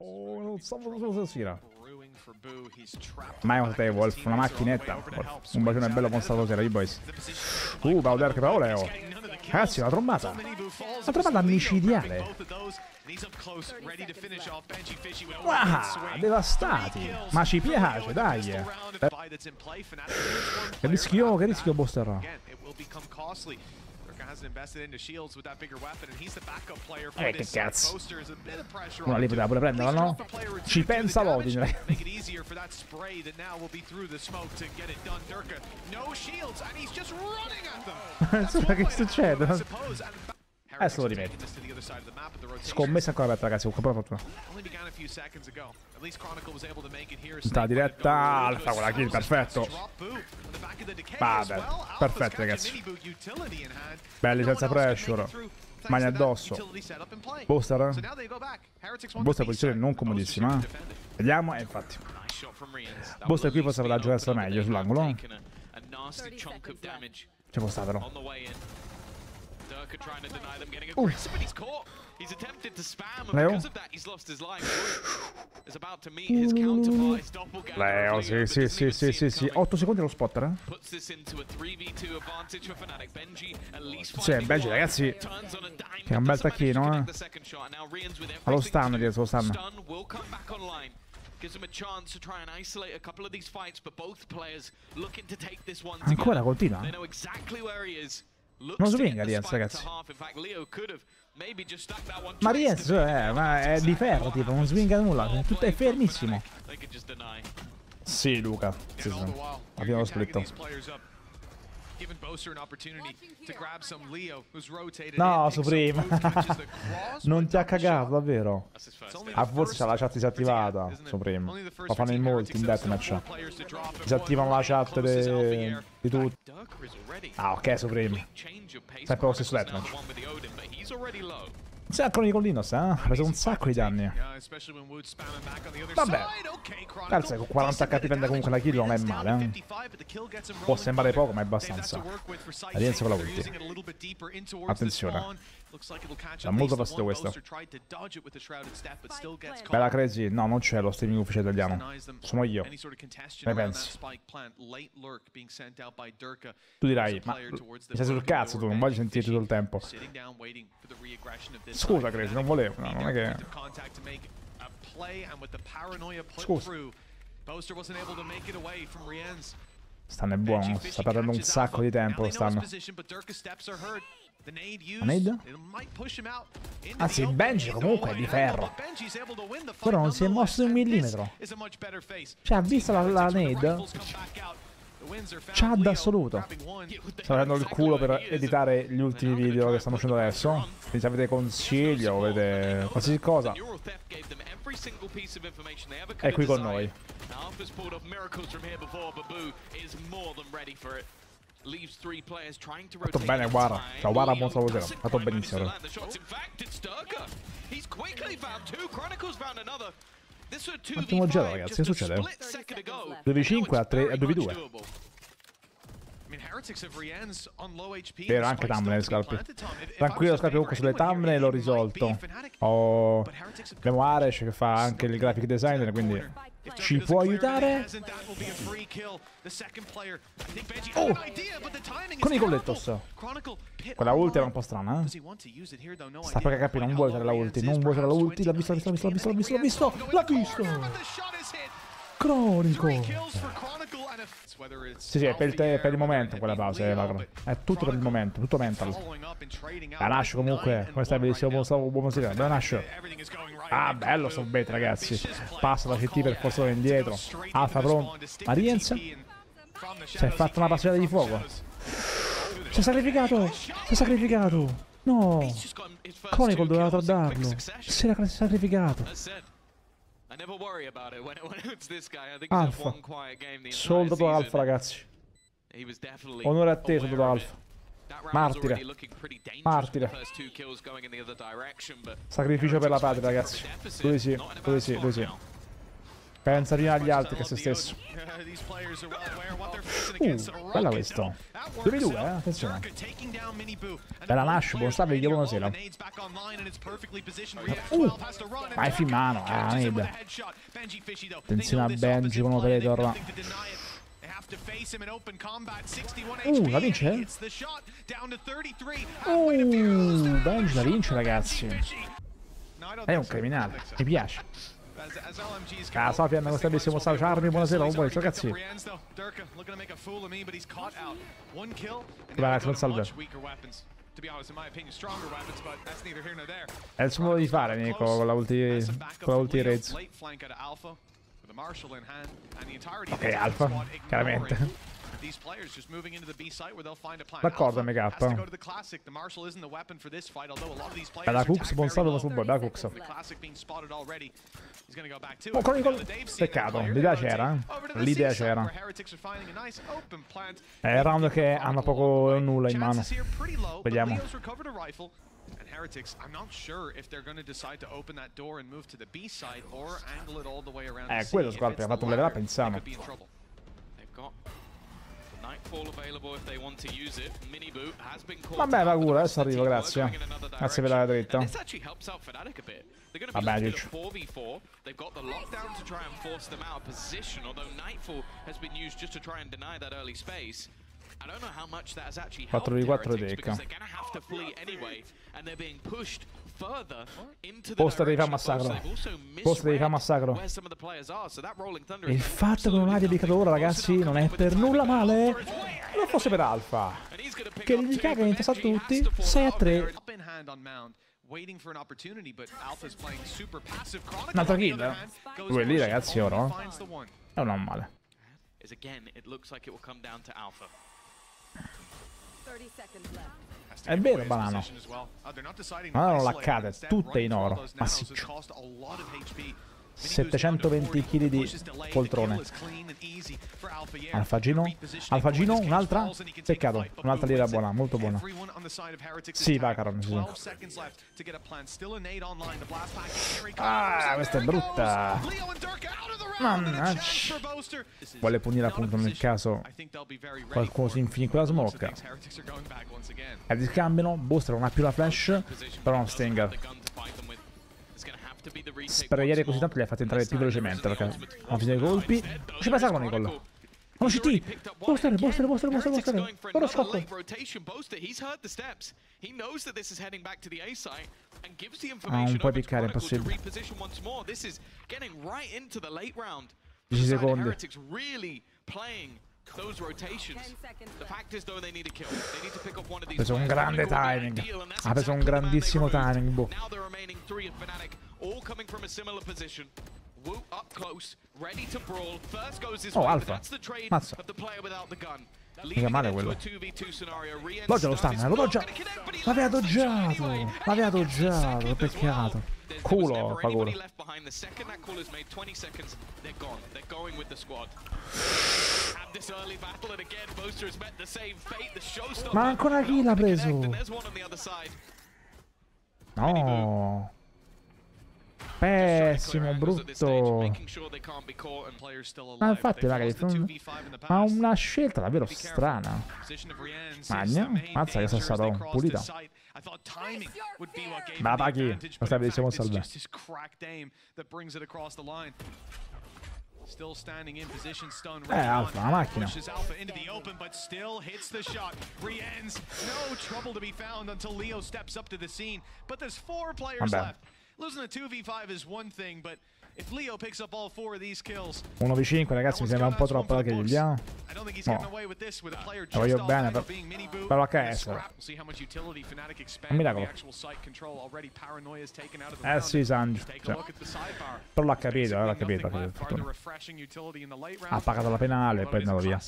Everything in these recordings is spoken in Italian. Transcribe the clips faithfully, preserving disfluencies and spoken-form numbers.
Oh, non so cosa sia. Mai con te, Wolf, una macchinetta. Wolf. Un bacione bello con stato sera, i boys. Uh, Bauder che Paoleo. Ragazzi, una trombata. Una trombata micidiale. Wow, devastati. Ma ci piace, dai. Che rischio, che rischio Buster. Eh, che cazzo. Una lì poteva pure prenderla, no? Ci pensa Lodin, ragazzi. Che succede? Adesso lo rimetti. Scommessa ancora aperta, ragazzi. Con buona fortuna. Sta diretta alfa con la kill, perfetto. Vabbè, perfetto, ragazzi. Belli senza pressure. Mani addosso. Booster. Booster posizione non comodissima. Vediamo, e infatti. Booster qui forse avrà giocato meglio sull'angolo. C'è può stare però. Uh. Leo? Leo, sì, sì, sì, sì, sì, sì. otto secondi allo spotter, eh? Sì, Benji, ragazzi. Che è un bel tacchino, eh? Allo stun, dietro, allo stun. Ancora continua? Non swinga Rienz, ragazzi. Ma Rienz eh, ma è di ferro, tipo, non swinga nulla. Tutto è fermissimo. Sì, Luca. Sì, sì. Abbiamo lo split. No, Supreme. Non ti ha cagato, davvero. Ah, forse c'ha la chat disattivata, Supreme. Lo fanno in molti in deathmatch. Disattivano la chat de... di tutti. Ah, ok, Supreme. Sempre lo stesso deathmatch. C'è anche con Linus, eh? Ha preso un sacco di danni. Vabbè. Cazzo, con quaranta H P prende comunque la kill, non è male, eh? Può sembrare poco, ma è abbastanza. Rienzo con la ulti. Attenzione. Dà molto fastidio questo. Bella Crazy. No, non c'è lo streaming ufficiale italiano. Sono io. Ne pensi? Tu dirai, ma sei sul cazzo tu, non voglio sentirti tutto il tempo. Scusa Crazy, non volevo, no, non è che... Scusa. Stanno è buono, sta perdendo un sacco di tempo, stanno. Nade? Anzi, Benji comunque è di ferro. Però non si è mosso un millimetro. Cioè, ha visto la, la nade? Chad assoluto. Sto avendo il culo per editare gli ultimi video che stanno uscendo adesso. Quindi se avete consigli o avete qualsiasi cosa, è qui con noi. Fatto bene, guarda. Ciao, guarda, buon saluto. Fatto benissimo. Ottimo giro, ragazzi. Che succede? due v cinque a due v due. Vero, anche thumbnail, Scalpi. Tranquillo, Scalpi, comunque sulle thumbnail l'ho risolto. Ho... Abbiamo Aresh che fa anche il graphic designer, quindi ci può aiutare. Oh! Con i collettos. Quella ulti era un po' strana, eh? Sta per H P, non vuole usare la ulti, non vuole usare la ulti. L'ha visto, l'ha visto, l'ha visto, l'ha visto, l'ha visto, l'ha visto! Cronico! Sì, sì, è per il, per il momento quella base, è tutto per il momento, tutto mental. La Nash comunque, come stai bellissimo, buon buon sigla, bella Nash. Ah, bello sto bet, ragazzi. Passa da C T per forza indietro. Alfa pronto. Ma Rienz? Si è fatto una passata di fuoco. Si è sacrificato! Si è sacrificato! No! Chronicle doveva tardarlo. Si era sacrificato. Alfa. Soldato Alfa, ragazzi. Onore a te, soldato Alfa. Martire. Martire. Sacrificio per la patria, ragazzi. Lui sì, lui sì, lui sì. Pensa prima agli altri che a se stesso. Uh, bella questo. due due, eh, attenzione. Bella Nash, buon salve, vediamo buonasera. Uh, vai in mano, ah, nade. Attenzione a Benji con Operator. Uh, la vince? Uh, Benji la vince, ragazzi. È un criminale, mi piace. Ah, Sofian, questa bellissima Charmi, buonasera, un buon ragazzi. Vai, non salve. È il suo modo di fare, Nico, con la ulti, con la ulti Raids. Ok, Alpha, chiaramente. D'accordo, M K. Bella Cooks, buon salve, buon bella Cooks. Oh, Chronicle, peccato, l'idea c'era, eh? L'idea c'era. È il round che hanno poco o nulla in mano. Vediamo. Eh, quello Scorpio ha fatto un level up insano. Vabbè, va culo, adesso arrivo, grazie. Grazie per la dritta. Vabbè, Giuccio. quattro di quattro Decca. Poster di fa massacro. Poster di fa massacro. E il fatto che non abbia dedicato ora, ragazzi, non è per nulla male. Non fosse per Alpha, che gli caga in testa a tutti. sei a tre. Un'altra kill. Due lì, ragazzi, ora. È non male. È vero, Banano. Banano l'accade, tutte in oro, massiccio. settecentoventi chili di poltrone. Alfagino, Alfagino, un'altra? Peccato, un'altra lira buona, molto buona. Sì, Vacaron, sì. Ah, questa è brutta. Mannaggia. Vuole punire appunto nel caso qualcuno si infili quella smoke. E riscambiano, Booster non ha più la flash, però non Stinger. Sprayare così tanto li ha fatti entrare più velocemente perché hanno finito i colpi. Non ci passa con Nicole. Hanno C T. Booster, booster, booster, booster, booster. Ora scotto. Ah, non puoi piccare, è impossibile. dieci secondi. Ha preso un grande timing. Ha preso un grandissimo timing. Boh. Oh, Alpha. Mazza. Mica male quello. Doggia lo stanno, lo doggia. L'aveva doggiato. L'aveva doggiato. Peccato. Culo, fa culo. Ma ancora chi l'ha preso? No. Pessimo, brutto. Ma infatti magari ma una scelta davvero strana. Magna, mazza che è stata pulita. Ma la paghi, questa bellissima salve. Eh, Alpha, una macchina. Vabbè. uno v cinque, ragazzi, mi sembra un po' troppo la kill, eh? No. La voglio bene, per, per l'H S. Un miracolo. Eh sì, Sanji. Cioè. Però l'ha capito, eh, l'ha capito. capito. Ha pagato la penale e poi è andato via.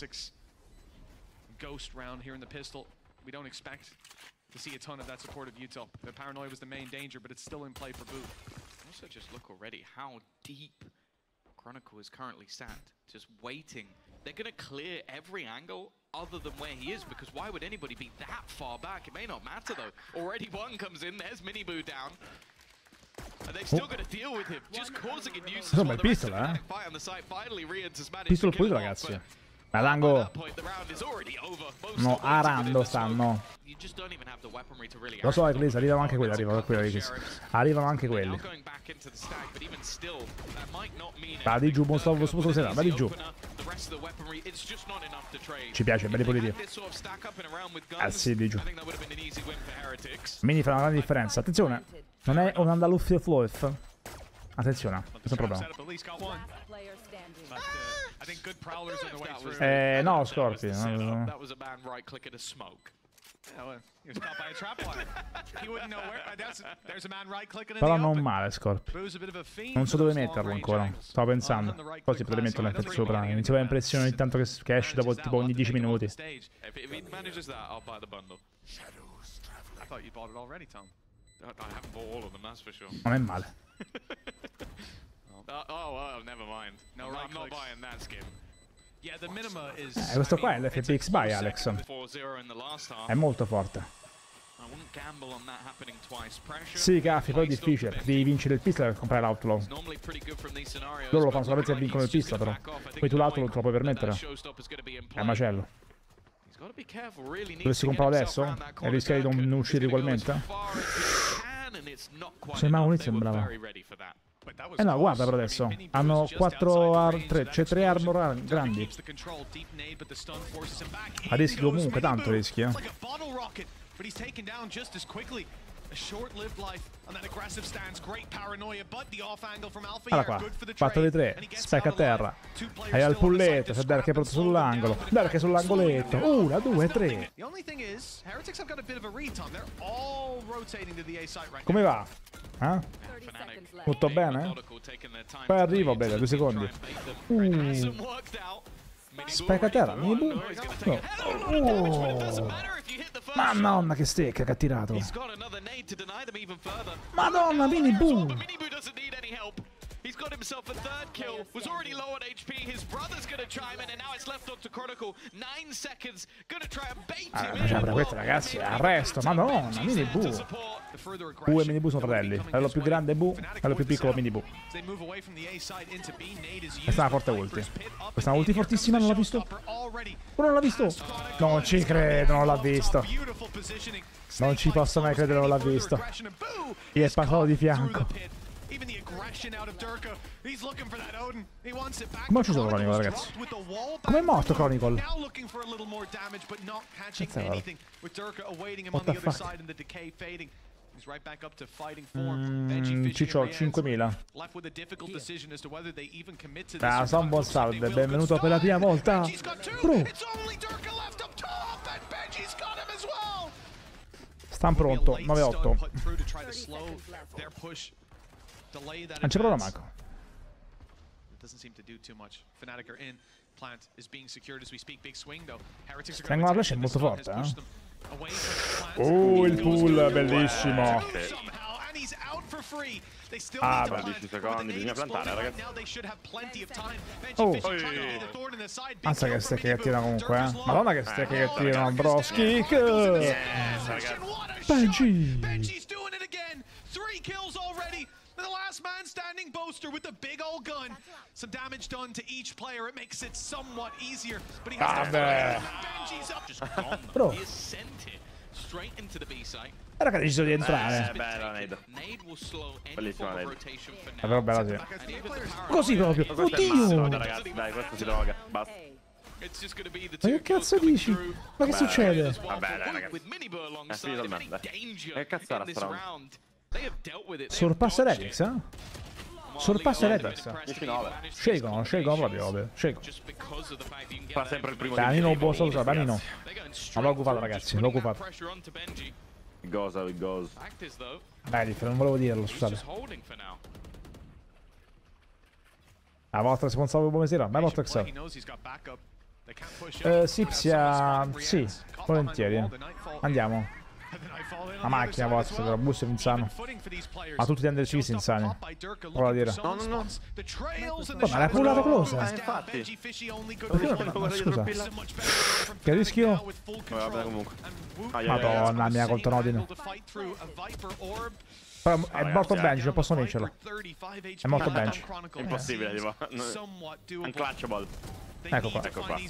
To see a ton of that support of Util. The paranoia was the main danger, but it's still in play for Boot. Also, just look already how deep Chronicle is currently sat, just waiting. They're going to clear every angle other than where he is, because why would anybody be that far back? It may not matter though. Already one comes in, there's Miniboo down. Insomma, il pistol, eh? Pistol pulito, ragazzi. Malango. No, arando stanno. Lo so, Eclipse, arrivano anche quelli, arrivano quelli. Arrivano anche quelli. Va di giù, buon stavo, buon stavo, va di giù. Ci piace, belli puliti. Eh sì, di giù. Mini fa una grande differenza. Attenzione, non è un Andalufio Floif. Attenzione, questo è un problema. Eh, no, Scorpi. Però non male, Scorpi. Non so dove metterlo ancora. Stavo pensando. Poi potrei metterlo anche sopra. Iniziava l'impressione ogni tanto che, che esce dopo tipo ogni dieci minuti. Non è male. Eh, questo qua è l'F P X Buy, Alex. È molto forte. Sì, Caffi, però è difficile, perché devi vincere il pistol per comprare l'Outlaw. Loro lo fanno solamente se vincono il pistol, però. Poi tu l'Outlaw te lo puoi permettere. È un macello. Dovresti comprarlo adesso? E rischiare di non uscire ugualmente? Se mai un'inizio sembrava. Eh no, guarda però adesso. Hanno quattro ar tre, c'è tre armor grandi. A rischi comunque, tanto rischi, eh. Allora qua, quattro di tre, specca a terra. Hai al pulletto, c'è Derek che è pronto sull'angolo. Derek è sull'angoletto. Una, due, tre. Come va? Eh? Tutto bene? Poi arrivo, bene, due secondi. Uh. Specca a terra, mini boom. No. Oh. Madonna che stecca che ha tirato. Madonna, mini boom. He's got himself a third kill, was already low on H P, his brother's gonna chime in and now it's left up to Chronicle, nine seconds, gonna try and bait him in. Ah, questo ragazzi, arresto, madonna, mini Bu. Bu e mini Bu sono fratelli, quello più grande Bu, quello più piccolo mini Bu. Questa è una forte ulti. Questa è una ulti fortissima, non l'ha visto? Oh, non l'ha visto? Non ci credo, non l'ha visto. Non ci posso mai credere, non l'ha visto. Gli è passato di fianco. Come ci sono Chronicle, ragazzi? Come è morto Chronicle? What the fuck? Mm, Ciccio, cinquemila. Ah, sono un buon salve, benvenuto per la prima volta. Bro. Stanno pronto, nove otto. Non c'è problema, Marco. Tengo la flash è molto forte, eh? Oh, il pull, bellissimo. Ah, beh. dieci secondi, bisogna plantare, ragazzi. Oh. Mazza che stecche che tirano comunque, eh? Madonna che stecche che tirano, bro. Skick. Yes, Benji. The last man standing Boaster with the big old gun. Some damage done to each player. It makes it somewhat easier. But he has to Benji's up. Just gone. Bro. He has sent it straight into the B site. Era che ha deciso di entrare. Eh, bella Nade. Bellissima Nade. È però bella sì. Così proprio. Oddio. Ragazzi, dai, questo si droga. Basta. Ma che cazzo dici? Ma che Beh, succede? Vabbè, dai, ragazzi. È finito il match, dai. Che cazzo era sta round? Sorpassa Redix, eh? Sorpassa Redix. diciannove. Scelgono, scelgono proprio, vabbè. Scelgono. Fa sempre il primo Beh, di non posso usare, beh, no. Non l'ho occupato, ragazzi, l'ho occupato. It goes how it goes. Beh, non volevo dirlo, scusate. A vostra responsabile buonasera, beh, Vortex. Eh, Sipsia, sì, volentieri. Andiamo. La macchina vostra, però bus è insano. Ma tutti gli undercisi insani. Provo a dire. No, no, no. Oh, ma l'hai pullato close? Eh, infatti. Ma scusa. Che rischio? Vabbè, comunque. Madonna mia, col Tonodin. Però è morto Benji, non posso vincerlo. È morto Benji. Impossibile, tipo. Unclutchable. Ecco qua. Ecco qua.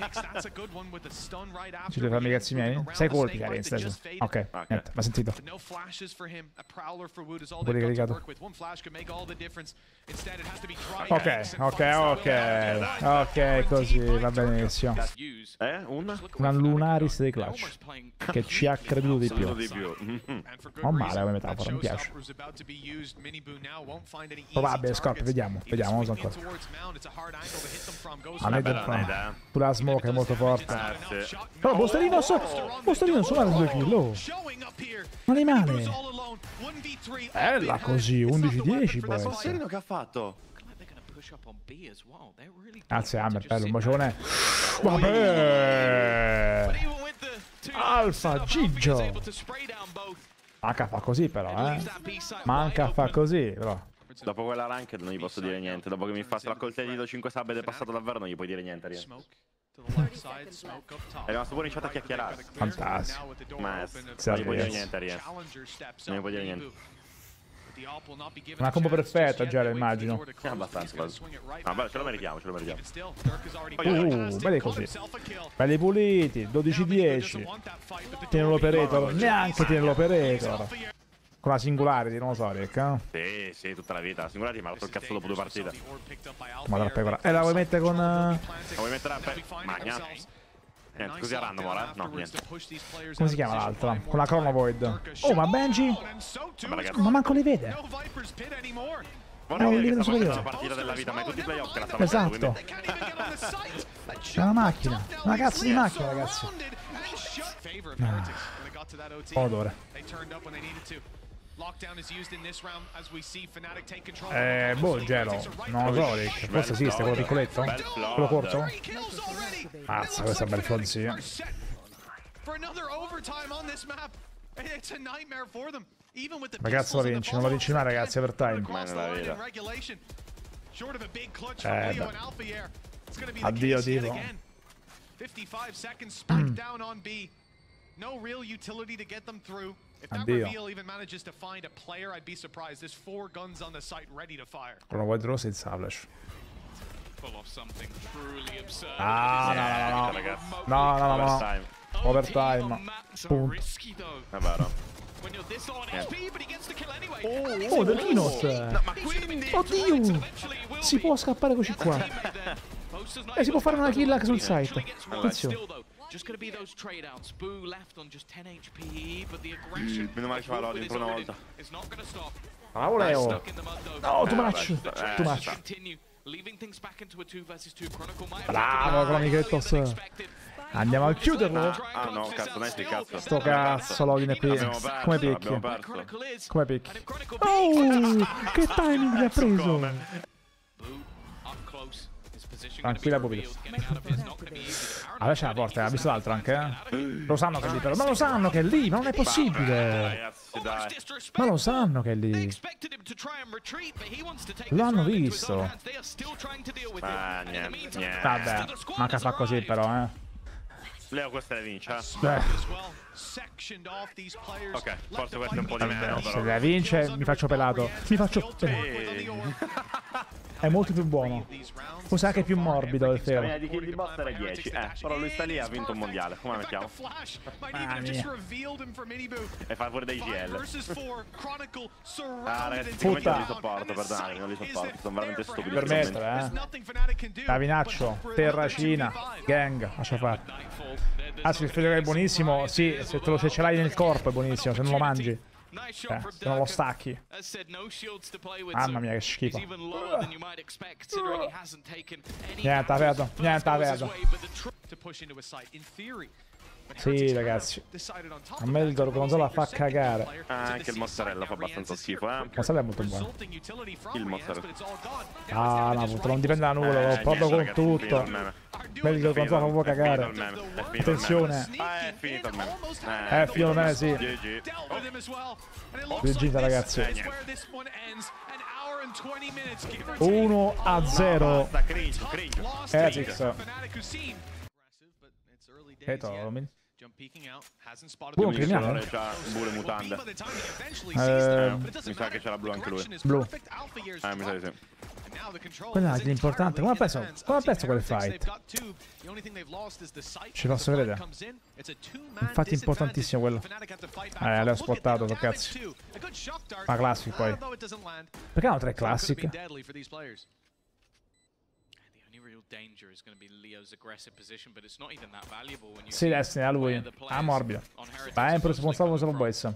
Ci devi farmi i cazzi miei? Sei colpi, Karenz, adesso. Ok, niente, mi ha sentito. Pure caricato. Ok, ok, ok. Ok, così, va benissimo. Eh? Un? Una Lunaris dei Clutch. Che ci ha creduto di più. Non male come metafora, mi piace. Probabile, Scorpio, vediamo. Vediamo, non so ancora. Pure la smoke è molto forte. Eh, sì. Però Bostarino so, Bostarino suona le due kill. Oh. Non è male. Bella così, undici dieci può essere. Bostarino che ha fatto? Grazie Hammer, bello, un bacione. Vabbè. Alfa Gigio. Manca fa così però, eh. Manca fa così, però. Dopo quella ranked non gli posso dire niente. Dopo che mi fa la coltellino cinque sub ed è passato davvero non gli puoi dire niente. Rien. È rimasto pure in chat a chiacchierare. Fantastico. Ma non gli puoi dire niente, Rien. Non gli puoi dire niente. Una combo perfetta, già immagino. È abbastanza quasi. Ah, beh, ce lo meritiamo, ce lo meritiamo. Uh, belli così. Belli puliti, dodici dieci. Tiene l'operator, neanche tiene l'operator. Con la Singularity, non lo so, Rick, eh? Sì, sì, tutta la vita. La Singularity mi ha rotto il cazzo dopo due partite. Ma la pecora. E la vuoi mettere con... Uh... La vuoi mettere a pe... Magna? Niente, così a random ora, no, niente. Come si chiama l'altra? Con la Chrono Void. Oh, ma Benji? Ma manco li vede. Vorrei dire che sta facendo una partita della vita, ma è tutti i playoff che la sta facendo, esatto. È una macchina. Una cazzo di macchina, ragazzi. No. Odore. Eh, boh, gelo. Non lo so, Rick. Forse esiste, quello piccoletto? Quello corto? Mazza, questo è un bel flonzio. Ma cazzo lo vinci? Non lo vinci mai, ragazzi, overtime. Ma nella vita. Eh, beh. Addio, tipo. No real utility to get them through. If that Addio. reveal even manages to find a player, I'd be surprised. There's four guns on the site ready to fire. Con la White Rose e il Savlash. Ah, no, ragazzi. No, no, no, no. Overtime. Punto. È vero. Oh, del Dinos. Oddio. Si può scappare così qua. E si può fare una kill anche sul site. Attenzione. Just gonna be those trade outs. Boo left on just ten H P, but the aggression. Meno male che fa l'audio per una volta. It's not gonna stop. Ah, volevo. No, too much. Too much. Bravo, con l'amichettos. Andiamo a chiuderlo. Ah no, cazzo, non è sti cazzo. Sto cazzo, login qui. Come picchi? Abbiamo perso. Come picchi? Oh, che timing li ha preso. Tranquilla, Bobito. Allora c'è la porta, ha visto l'altro anche, eh? Lo sanno che è lì, però. Ma lo sanno che è lì, ma non è possibile. Ma lo sanno che è lì. Lo hanno visto. Ah, niente, niente. Vabbè, manca fa così però, eh. Leo questa le vince, eh? Beh. Ok, forse questo è un po' di meno, Se però. la vince mi faccio pelato. Mi faccio pelato. È molto più buono. Forse anche più morbido, è vero. La di kill di boss era dieci. Eh, però lui sta lì e ha vinto un mondiale. Come la mettiamo? Ah, mia. E fa pure dei G L. Ah, ragazzi, Puta. non li sopporto, perdonatemi, non li sopporto. Sono veramente stupidi. Permettere, eh. Davinaccio, Terracina, gang, lascia fare. Anzi, il figlio che è buonissimo, sì, se, te lo, se ce l'hai nel corpo è buonissimo, se non lo mangi. Eh, se non lo stacchi. Mamma mia che schifo. Niente, aperto, niente, aperto. Sì, ragazzi. A me il gorgonzola fa cagare. Ah, anche il mozzarella fa abbastanza schifo, eh. Il mozzarella è molto buono. Il mozzarella. Ah, no, appunto, non dipende da nulla, lo proprio con tutto. Me il gorgonzola fa un po' cagare. Attenzione. Ah, è finito il meme. È finito il meme, sì. G G. G G, ragazzi. uno a zero. Basta, cringe, cringe. Etix. E to, Buon criminale. C'ha pure mutande. Eh, Mi sa che c'è la blu anche lui. Blu. Eh, mi sa di sì. Quella è l'importante. Come ha perso? Come ha perso quel fight? Ci posso credere. Infatti importantissimo quello. Eh, l'ho spottato, per cazzo. Ma classic poi. Perché hanno tre classic? Sì, Destiny, a lui. Ah, morbido. Ma è un responsabile solo Boys.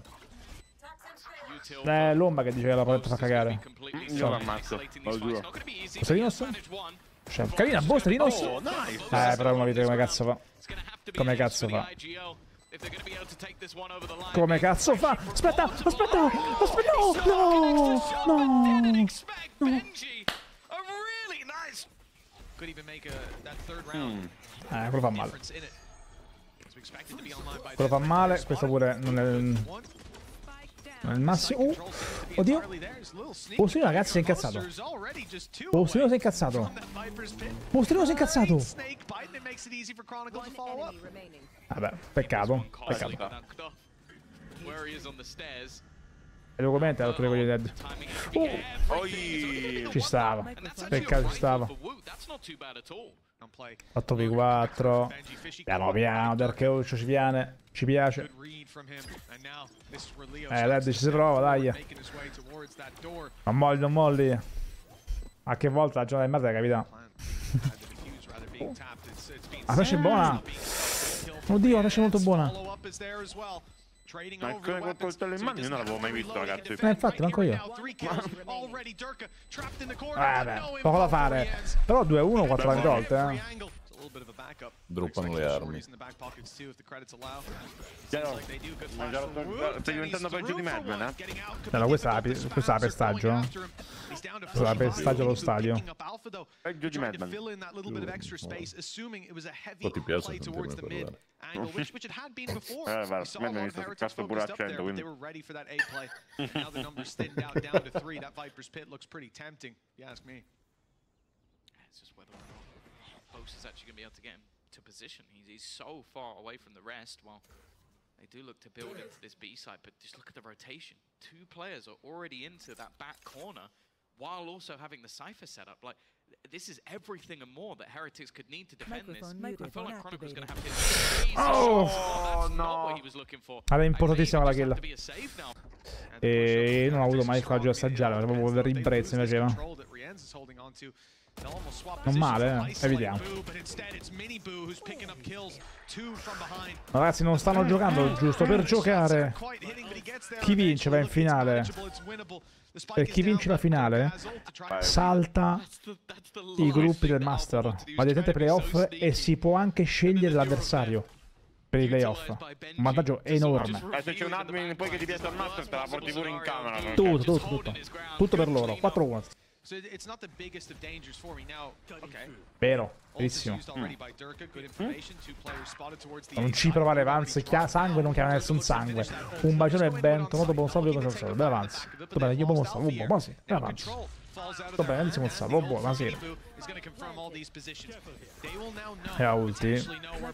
Eh, l'omba che dice che la potete far cagare. Io lo ammazzo, lo giuro. Bostrinos? Cioè, carina, Bostrinos? Oh, nice. Eh, però uno vede come cazzo fa. Come cazzo fa. Come cazzo fa? Aspetta, aspetta, aspetta, no, no, no. Mm. Eh, quello fa male. Quello fa male, questo pure non è... Non è il massimo. Uh, oddio. Bostrino, ragazzi, si è incazzato. Bostrino si è incazzato. Bostrino si è incazzato. Vabbè, peccato. Peccato. E documenti ha rotto le coglie dead. Uh, ci stava. Peccato, ci stava. otto v quattro. Piano piano, Darkeuccio ci viene. Ci piace. Eh, Led ci si prova, dai. Non molli, non molli. A che volta la giornata di merda, capita? La freccia è buona. Oddio, la freccia è molto buona. Ma quel coltello in mano io non l'avevo mai visto, ragazzi. Eh, infatti, manco io. Vabbè, poco da fare. Però due a uno, quattro anni volte, eh. Droppano le armi. Stai diventando peggio di Madman, eh? No, questa è la, questa è la pestaggio. Questa è la pestaggio allo stadio. Peggio di Madman. Ma ti piace sentirmi parlare? Eh, guarda, Madman mi sta sul cazzo pure accento, quindi... Boast is actually going to be able to get him to position. He's, he's so far away from the rest. Well, they do look to build into this B side, but just look at the rotation. Two players are already into that back corner, while also having the Cypher set up. Like, this is everything and more that Heretics could need to defend this. I feel like Chronicle's going to have to... Oh, that's not what he was looking for. Era importantissima la kill. E non ho avuto mai il coraggio di assaggiare, ma proprio per ribrezzo mi piaceva. Non male, eh, evitiamo. Ragazzi, non stanno giocando giusto per giocare. Chi vince va in finale. Per chi vince la finale salta i gruppi del Master, va direttamente ai playoff e si può anche scegliere l'avversario per i playoff. Un vantaggio enorme. Eh, se c'è un admin poi che ti piace al Master te la porti pure in camera. Tutto, tutto, tutto. Tutto per loro. quattro a uno. Vero, verissimo. Non ci provare Vance, chia sangue non chiama nessun sangue. Un bacione Bento, molto buon salvo, buon salvo. Beh, avanzi. Tutto bene, io buon salvo, buon, ma sì, beh, avanzi. Tutto bene, bellissimo salvo, buon, ma sì. E a ulti.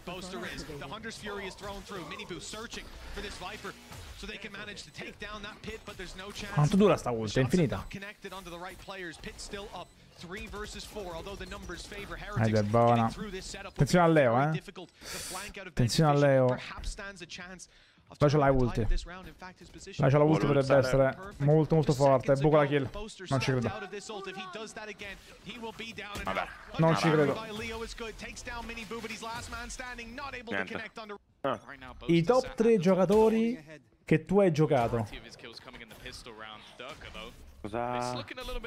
Quanto dura sta ulti? È infinita. Ed è buona. Attenzione a Leo, eh. Attenzione a Leo. Là c'è la ulti. Là c'è la ulti, potrebbe essere molto molto forte. Buco la kill. Non ci credo. Vabbè. Non ci credo. Ah. I top tre giocatori che tu hai giocato. Cosa?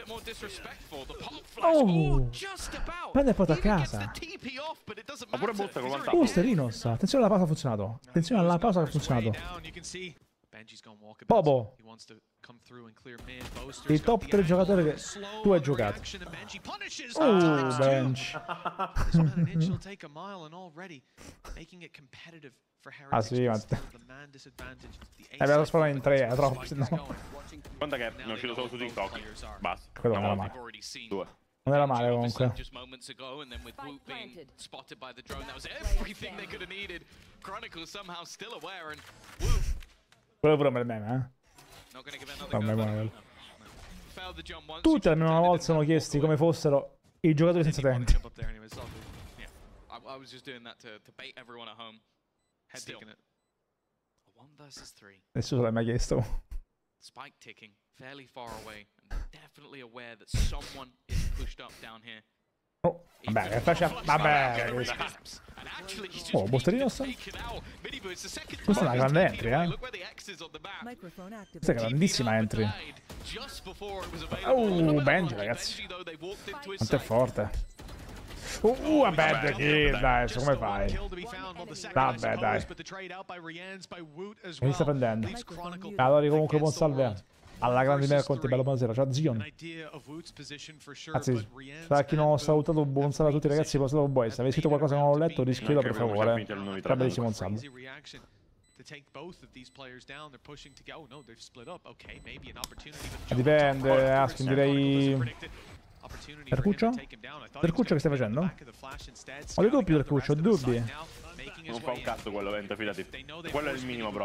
Oh! Prende e porta a casa. Ma pure Busta con vantaggio. Bostrinos. Attenzione alla pausa ha funzionato. Attenzione alla pausa che ha funzionato. Bobo. I top tre giocatori che tu hai giocato. Oh, Bench. Ah sì, ma... Eh, ve lo sparo in tre, è troppo, no. Guarda che ne è uscito solo su TikTok. Basta. Quello non è male. Due. Non era male comunque. Just moments ago, and then with Woot being spotted by the drone, that was everything they could have needed. Chronicle somehow still aware, and Woot. Quello pure per me, eh. Not gonna give another go. No, no. Failed the jump once. Tutti almeno una volta sono chiesti come fossero i giocatori senza denti. I was just doing that to, to bait everyone at home. Still. A one versus three. Nessuno l'ha mai chiesto. Spike ticking, fairly far away, and definitely aware that someone is pushed up down here. Oh, vabbè, che faccia... Vabbè. Oh, Bosterino sta... Questa è una grande entry, eh. Questa è grandissima entry. Oh, Benji, ragazzi. Quanto è forte. Uh, uh, vabbè, kill, dai, come fai? Vabbè, dai. Mi sta prendendo. Allora, comunque, buon salve. Alla grande mera Conti, bello buonasera. Ciao, Zion. Anzi, per chi non ho salutato, buon salve a tutti, ragazzi. Buon salve a voi. Se avete scritto qualcosa che non ho letto, riscrivilo per favore. Ciao, bellissimo, buon salve. Dipende, Askin, direi... Tercuccio? Tercuccio che stai facendo? Ho dei dubbi, Tercuccio, ho dubbi. Non fa un cazzo quello, Vento, fidati. Quello è il minimo, bro.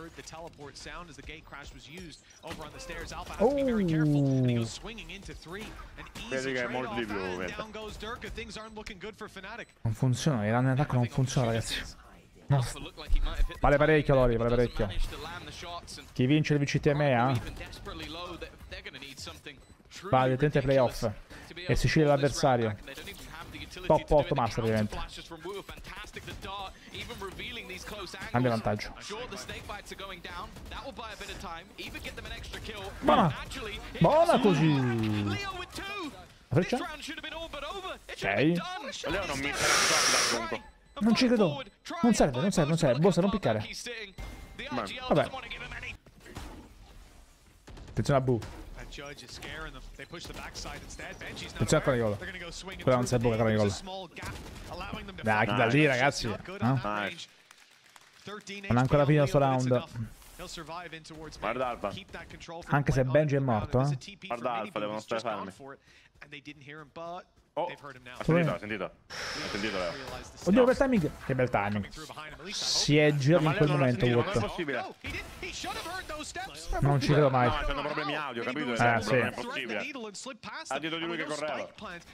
Oh! Vedi che è molto di più, Vento. Non funziona, il run attacco non funziona, ragazzi. No. Vale parecchio, Lori, vale parecchio. Chi vince il V C T M A? Va direttamente ai playoff e si sceglie l'avversario. Top otto master ovviamente. Cambia vantaggio. Buona. Buona così. La freccia? Ok. Leo non mi interessa comunque. Non ci credo. Non serve, non serve, non serve. Bossa, non piccare. Vabbè. Attenzione a Bu. Attenzione a Carnigolo. Quella non serve a Carnigolo. Dai, da lì, ragazzi. Eh? Non ha ancora finito sto round. Guarda Alfa. Anche se Benji è morto, eh? Guarda Alfa, devono stare fermi. Oh, ha sentito, ha sentito. Ha sentito, Leo. Oddio, bel timing. Che bel timing. Si è girato in quel momento, Non è Woot. possibile. Non ci credo mai. No, c'hanno problemi audio, capito? Eh, sì. Non è possibile. Ha detto di lui che correva.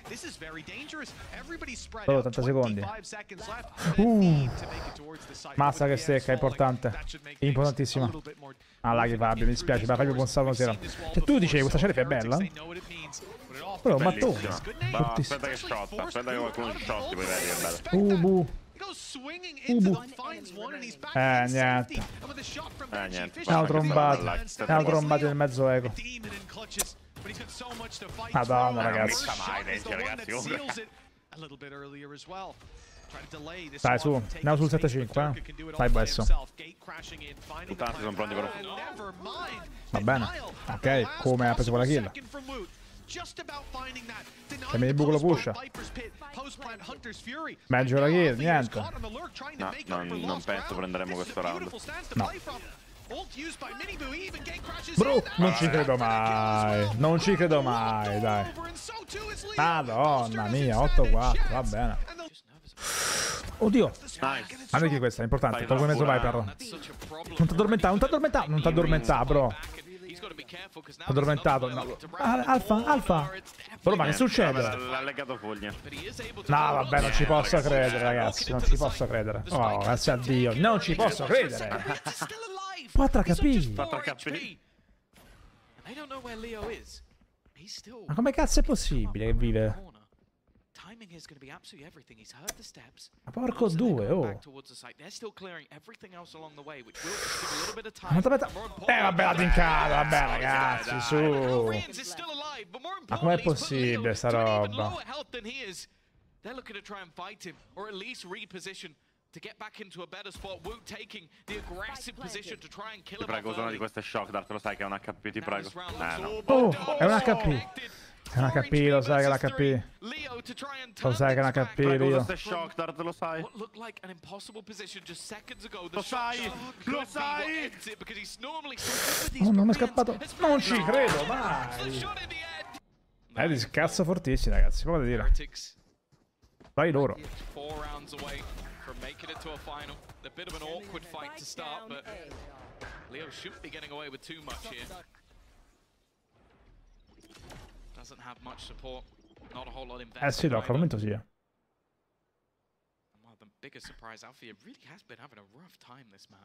Solo ottanta secondi. Uh. Massa che secca, è importante. Importantissima. Ah, là che Fabio, mi dispiace, ma Fabio buon salvo sera. Cioè, tu dicevi questa sheriff è bella? Però un mattone. Aspetta che shotta, aspetta che qualcuno ci shotti, poi vedi che è bello. Ubu. Ubu. Eh, niente. Eh, niente. Ne ho trombato. Ne ho trombato nel mezzo eco. Madonna, ragazzi. Dai, su. Andiamo sul sette cinque, eh. Dai, Besso. Puttana, sono pronti per... Va bene. Ok, come ha preso quella kill. Che mi buco lo pusha. Meglio la kill, niente. No, non, non penso prenderemo questo round. No. Bro, non ci credo mai. Non ci credo mai, dai. Madonna mia, otto quattro, va bene. Oddio. Guarda che questa è importante. Tolgo mezzo Viper. Non ti addormentare, non ti addormentare. Non ti addormentare, bro. Addormentato, no. Alfa, Alfa. Bro, ma che succede? L'ha legato foglia. No, vabbè, non ci posso credere, ragazzi. Non ci posso credere. Oh, grazie a Dio. Non ci posso credere. quattro H P. quattro H P. Ma come cazzo è possibile che vive? Ma porco due, oh. Aspetta, eh vabbè, la tincata, vabbè ragazzi, su. Ma com'è possibile sta roba? Ti prego, usa una di queste shock dart, lo sai che è un H P, ti prego. Eh no. Oh, è un H P. È un H P, lo sai che è l'H P. Lo sai che è un H P, Rio. Lo sai. Lo sai, lo sai. Oh, non mi è scappato. Non ci credo, mai. Edis cazzo fortissimi, ragazzi, come da dire. Dai loro. Leo shouldn't be getting away with too much here. Doesn't have much support. Not a whole lot invested. Eh sì, no, al momento sì. Well, the biggest surprise, Alfie really has been having a rough time this map.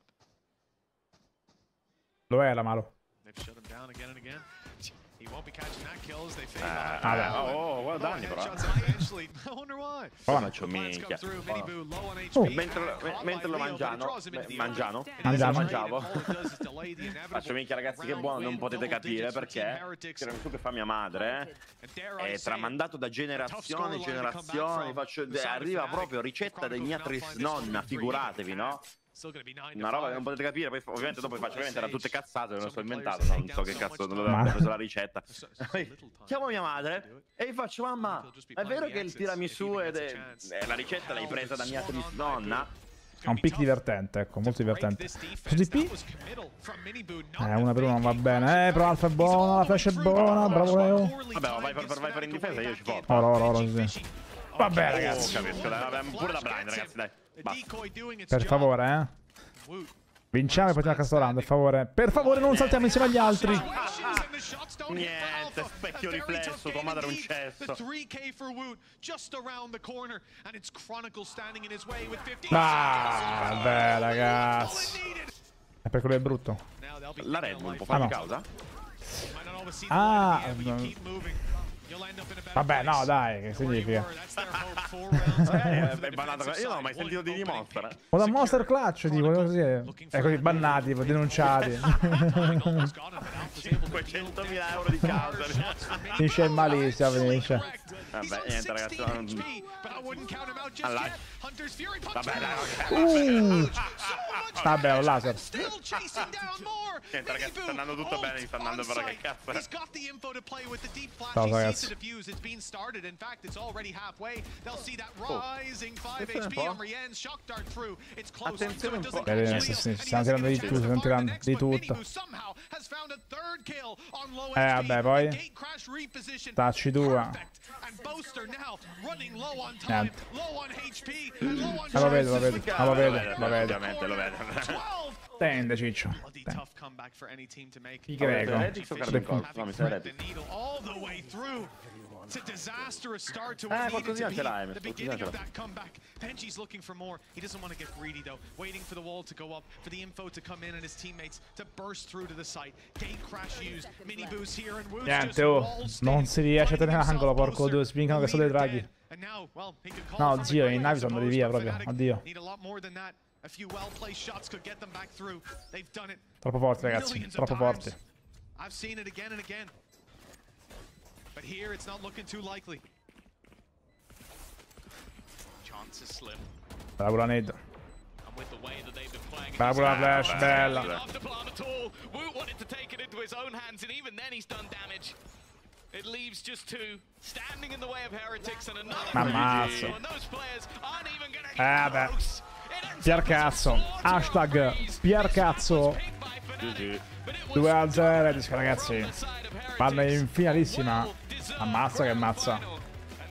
Lo è la malo. They've shut him down again and again. He won't be catching that kill as they fade. Ah, ah, oh, well done, però. Eventually, I wonder why. Oh, faccio minchia. Oh, mentre, mentre lo mangiano, mangiano, mangiamo, mangiavo. Faccio minchia, ragazzi, che buono, non potete capire perché. Tirami su che fa mia madre, eh. È tramandato da generazioni e generazioni. Faccio, arriva proprio ricetta di mia trisnonna, figuratevi, no? Una roba che non potete capire, poi ovviamente dopo faccio ovviamente era tutte cazzate, me lo sto inventato, no? Non so che cazzo, non avevo preso la ricetta. Chiamo mia madre e gli faccio: mamma, è vero che il tiramisù è la ricetta l'hai presa da mia trisnonna? È un pick divertente, ecco, molto divertente. Su D P? Eh, una per una non va bene. Eh, però Alfa è buona, la flash è buona, bravo Leo. Vabbè, vai per, vai per in difesa, io ci porto. Oro, oro, oro, sì. Vabbè, ragazzi. Oh, capisco, dai, pure la blind, ragazzi, dai. Basta. Per favore, eh. Vinciamo e poi andiamo a Castorando, per favore. Per favore, non saltiamo insieme agli altri. Niente, specchio riflesso, tua madre è un cesso. Ah, beh, ragazzi. È per quello è brutto. La Red Bull può farmi causa? Ah, vabbè, no, dai, che significa? eh, è bannato. Io non ho mai sentito di Monster. O da Monster Clutch, dico così. È così, bannati, denunciati. cinquecentomila euro di causa. Finisce malissimo, finisce. Vabbè, niente, ragazzi. Allora. Vabbè, dai, ok. Uh. Vabbè, un laser. Niente, ragazzi, sta andando tutto bene, mi sta andando però che cazzo. Ciao, ragazzi. Oh. Attenzione un po'. Bene, sì, sì, stiamo tirando di tutto, stiamo tirando di tutto. Eh, vabbè, poi tacci tua. Niente. Ah, lo vedo, lo vedo, ah, lo vedo, lo vedo. Ovviamente lo vedo. Tende, ciccio. I greco. No, mi sa Reddit. It's a disastrous start to Eh, what needed qualcosina to ce be l'hai, the qualcosina beginning ce of l'hai. that comeback. Benji's looking for more. He doesn't want to get greedy though. Waiting for the wall to go up, for the info to come in and his teammates to burst through to the site. Gate crash used. Mini boost here and Woo's just Niente, oh, wall non si riesce a tenere l'angolo, porco due, spingano che sono dei draghi. No, zio, i navi sono andati via proprio, addio. Troppo forti, ragazzi, troppo forti. I've seen it again and again. But here it's not looking too likely. Chance is slim. Bravo la nade. And with the way that they've been playing, Bravo la flash, bella. after Palm at all, Wu wanted to take it into his own hands, and even then he's done damage. It leaves just two standing in the way of Heretics and another. Ammazzo. And those players aren't even gonna Eh, get beh. close. Piercazzo. Hashtag Piercazzo. due a zero, ragazzi. Vanno in finalissima. Ammazza che ammazza.